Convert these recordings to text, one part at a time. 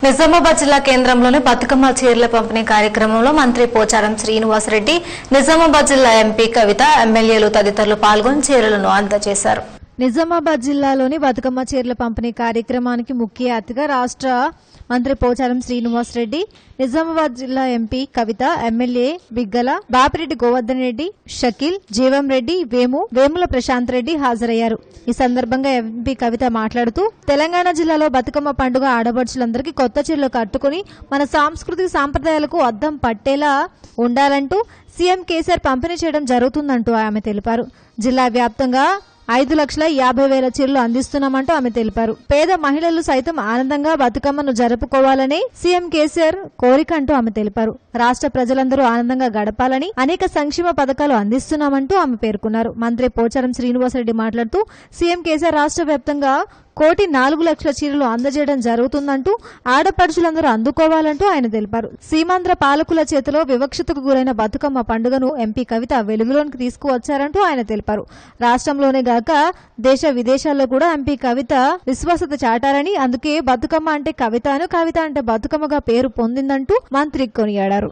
నిజామాబాద్ జిల్లా కేంద్రంలోని బతుకమ్మ చీరల పంపిణీ కార్యక్రమంలో మంత్రి పోచారం శ్రీనివాసరెడ్డి, నిజామాబాద్ జిల్లా ఎంపీ కవిత, ఎమ్మెల్యేలు తదితరులు పాల్గొని చీరలను అందజేశారు. నిజామాబాద్ జిల్లాలోని బతుకమ్మ చీరల పంపిణీ కార్యక్రమానికి ముఖ్య అతిథిగా రాష్ట్ర మంత్రి పోచారం శ్రీనివాసరెడ్డి, నిజామాబాద్ జిల్లా ఎంపీ కవిత, ఎమ్మెల్యే బిగ్గల బాపిరెడ్డి గోవర్ధన్ రెడ్డి, షకీల్, జీవం రెడ్డి, వేముల ప్రశాంత్ రెడ్డి హాజరయ్యారు. ఈ సందర్భంగా ఎంపీ కవిత మాట్లాడుతూ, తెలంగాణ జిల్లాలో బతుకమ్మ పండుగ ఆడపడుచులందరికీ కొత్త చీరలు కట్టుకుని మన సాంస్కృతిక సాంప్రదాయాలకు అద్దం పట్టేలా ఉండాలంటూ సీఎం కేసీఆర్ పంపిణీ చేయడం జరుగుతుందంటూ ఆమె తెలిపారు. జిల్లా వ్యాప్తంగా 5,50,000 చీరలు అందిస్తున్నామంటూ ఆమె తెలిపారు. పేద మహిళలు సైతం ఆనందంగా బతుకమ్మను జరుపుకోవాలని సీఎం కేసీఆర్ కోరిక అంటూ ఆమె తెలిపారు. రాష్ట్ర ప్రజలందరూ ఆనందంగా గడపాలని అనేక సంక్షేమ పథకాలు అందిస్తున్నామంటూ ఆమె పేర్కొన్నారు. మంత్రి పోచారం శ్రీనివాసరెడ్డి మాట్లాడుతూ, సీఎం కేసీఆర్ రాష్ట్ర వ్యాప్తంగా 1,04,00,000 చీరలు అందజేయడం జరుగుతుందంటూ ఆడపడుచులందరూ అందుకోవాలంటూ ఆయన తెలిపారు. సీమాంధ్ర పాలకుల చేతిలో వివక్షతకు గురైన బతుకమ్మ పండుగను ఎంపీ కవిత వెలుగులోనికి తీసుకువచ్చారంటూ ఆయన తెలిపారు. రాష్ట్రంలోనే గాక దేశ విదేశాల్లో కూడా ఎంపీ కవిత విశ్వాసత చాటారని, అందుకే బతుకమ్మ అంటే కవితను, కవిత అంటే బతుకమ్మగా పేరు పొందిందంటూ మంత్రి కొనియాడారు.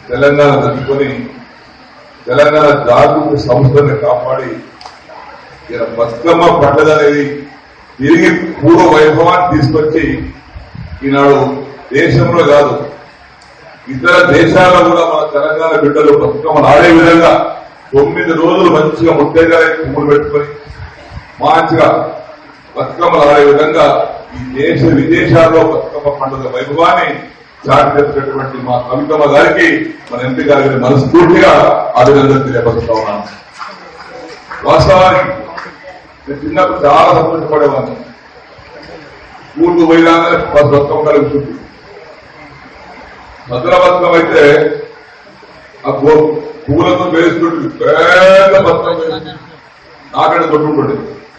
తెలంగాణ జాగృతి సంస్థను కాపాడి బతుకమ్మ పండుగ అనేది తిరిగి పూర్వ వైభవాన్ని తీసుకొచ్చి ఈనాడు దేశంలో కాదు ఇతర దేశాల్లో కూడా మన తెలంగాణ బిడ్డలు బతుకమ్మలు ఆడే విధంగా 9 రోజులు మంచిగా ముత్తైదులై పువ్వులు పెట్టుకుని మంచిగా బతుకమ్మలు ఆడే విధంగా ఈ దేశ విదేశాల్లో బతుకమ్మ పండుగ వైభవాన్ని చాటి చెప్పినటువంటి మా కవితమ్మ గారికి, మన ఎంపీ గారికి మనస్ఫూర్తిగా అభినందన తెలియపరుస్తా ఉన్నాను. వాస్తవానికి నేను చిన్నప్పుడు చాలా సంతోషపడేవాడిని. స్కూల్కు పోయినాగానే బతుకమ్మ కలుగుతుంది. భద్ర బతుకమ్మ అయితే ఆ పువ్వులతో వేస్తుంటుంది, పెద్ద బతుకమ్మ నాకంటే తొట్టుకుంటుంది.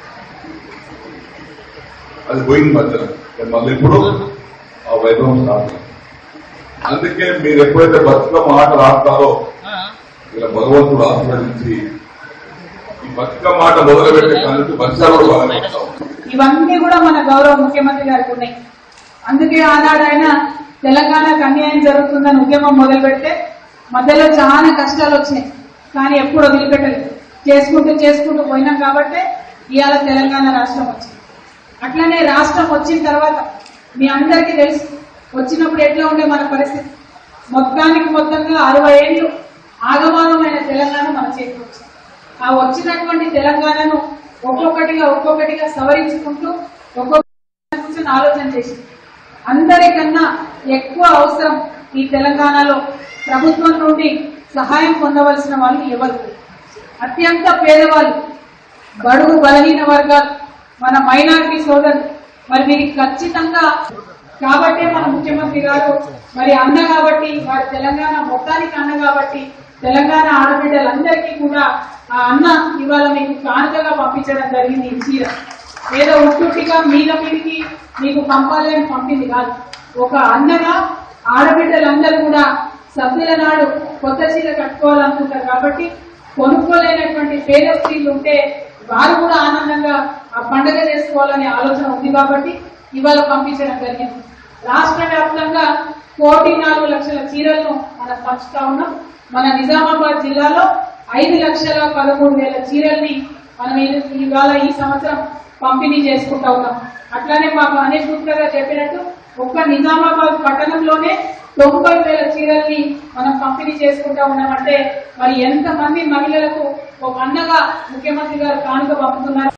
అది పోయింది మధ్యలో. మళ్ళీ ఇప్పుడు ఆ వైభవం స్టార్ట్. అందుకే మీరు ఎప్పుడైతే బతుకమ్మ ఆటలు ఆడతారో ఇలా భగవంతుడు ఆశీర్వదించి బతుకమ్మ ఆట మొదలుపెట్టే కానీ వర్షాలు బాగా. ఇవన్నీ కూడా మన గౌరవ ముఖ్యమంత్రి గారికి ఉన్నాయి. అందుకే ఆనాడు ఆయన తెలంగాణకు అన్యాయం జరుగుతుందని ఉద్యమం మొదలు పెడితే మధ్యలో చాలా కష్టాలు వచ్చినాయి, కానీ ఎప్పుడు వదిలిపెట్టలేదు. చేసుకుంటూ పోయినాం కాబట్టి ఇవాళ తెలంగాణ రాష్ట్రం వచ్చింది. అట్లనే రాష్ట్రం వచ్చిన తర్వాత మీ అందరికీ తెలుసు, వచ్చినప్పుడు ఎట్లా ఉండే మన పరిస్థితి. మొత్తంగా 60 ఏళ్లు ఆగమాగమైన తెలంగాణ మన చేతికి వచ్చింది. ఆ వచ్చినటువంటి తెలంగాణను ఒక్కొక్కటిగా సవరించుకుంటూ ఒక్కొక్క ఆలోచన చేసి అందరికన్నా ఎక్కువ అవసరం ఈ తెలంగాణలో ప్రభుత్వం నుండి సహాయం పొందవలసిన వాళ్ళు ఎవరు? అత్యంత పేదవాళ్ళు, బడుగు బలహీన వర్గాలు, మన మైనారిటీ సోదరులు. మరి వీరికి ఖచ్చితంగా కాబట్టే మన ముఖ్యమంత్రి గారు మరి అన్న కాబట్టి, వారి తెలంగాణ మొత్తానికి అన్న కాబట్టి తెలంగాణ ఆడబిడ్డలందరికీ కూడా ఆ అన్న ఇవాళ మీకు కానుకగా పంపించడం జరిగింది. ఈ చీర ఏదో ఉట్టుగా మీదకి మీకు పంపాలని పంపింది కాదు. ఒక అన్నగా ఆడబిడ్డలందరూ కూడా సభ్యుల నాడు కొత్త చీర కట్టుకోవాలనుకుంటారు కాబట్టి కొనుక్కోలేనటువంటి పేద స్త్రీలు ఉంటే వారు కూడా ఆనందంగా ఆ పండుగ చేసుకోవాలనే ఆలోచన ఉంది కాబట్టి ఇవాళ పంపించడం జరిగింది. రాష్ట్ర వ్యాప్తంగా 1,04,00,000 చీరలను మనం పంచుతా ఉన్నాం. మన నిజామాబాద్ జిల్లాలో 5,13,000 చీరల్ని మనం ఇవాళ ఈ సంవత్సరం పంపిణీ చేసుకుంటా ఉన్నాం. అట్లానే మాకు అనేష్ గుప్తా గారు చెప్పినట్టు ఒక్క నిజామాబాద్ పట్టణంలోనే 90,000 చీరల్ని మనం పంపిణీ చేసుకుంటా ఉన్నామంటే మరి ఎంతమంది మహిళలకు ఒక అన్నగా ముఖ్యమంత్రి గారు కానుక పంపుతున్నారు.